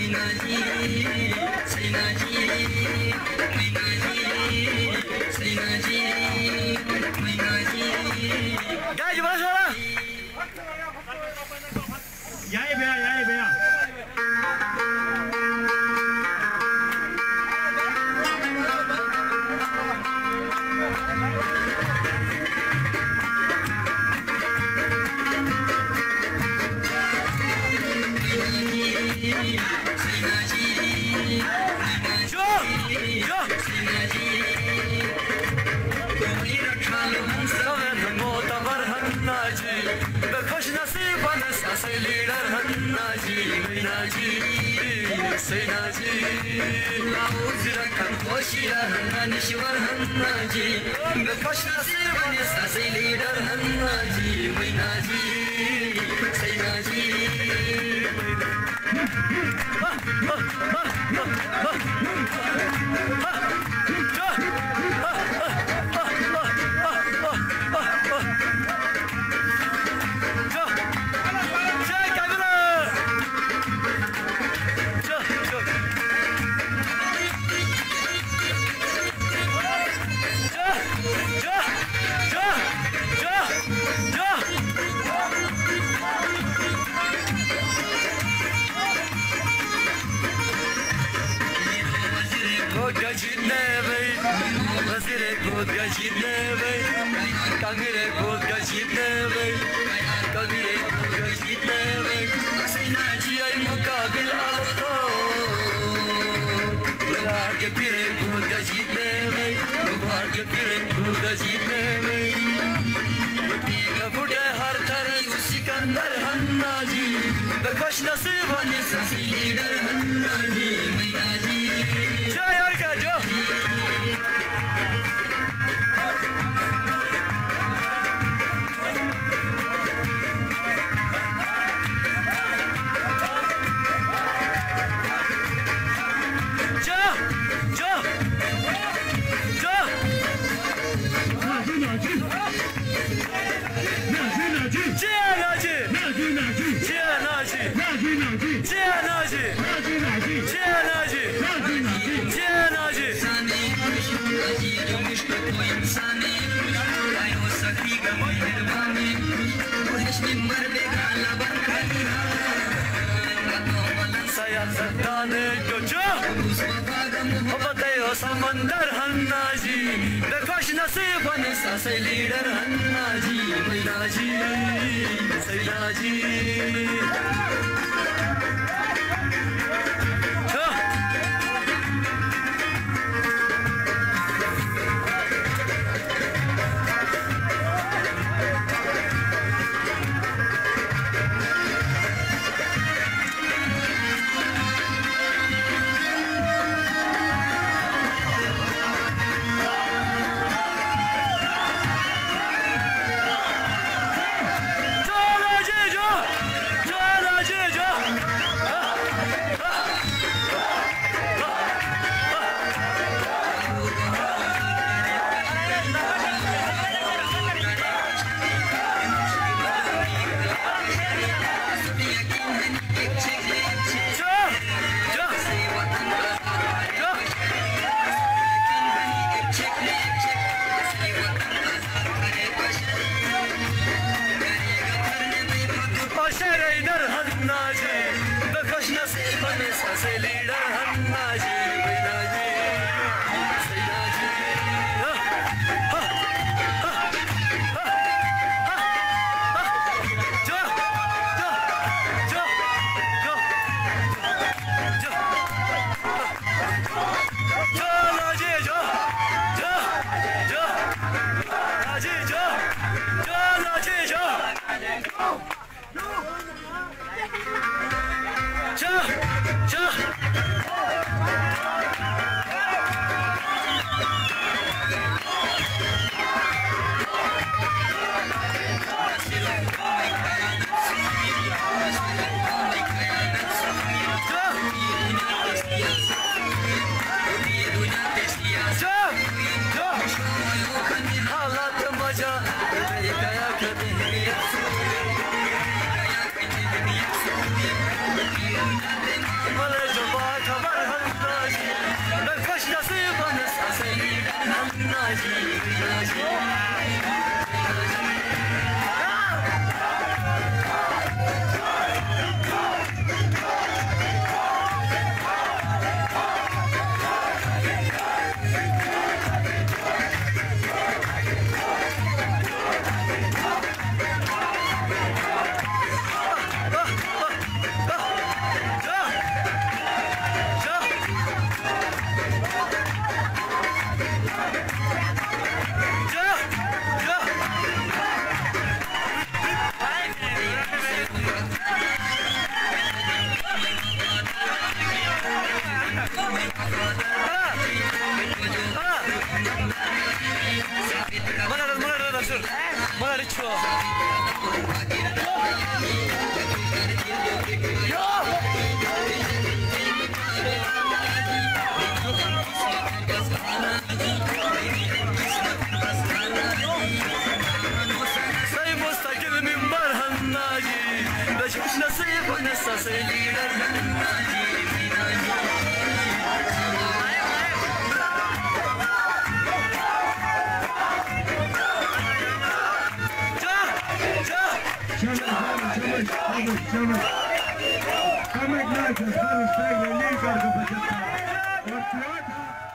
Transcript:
Guys बस वाला यही भैया लीडर हन्ना जी मीना जी सैना जी होशियार हन्ना निश्वर हन्ना जी खुश नसीब बने सासे लीडर हन्ना जी मीना जी सैना जी सिकंदर हन्ना जी खुश नसीब बने सासे लीडर हन्ना जी मीना जी जय और क्या जो समंदर हन्ना जी खुश नसीब बने सासे लीडर हन्ना जी मीना जी सैना जी खबर हन्ना जी मैं खुश नसीब सासे लीडर Hanna ji Mana richo. Say mustaqil minbar hannaji, beş nasib nasa say lider hannaji. Come ignite, come stay, leave,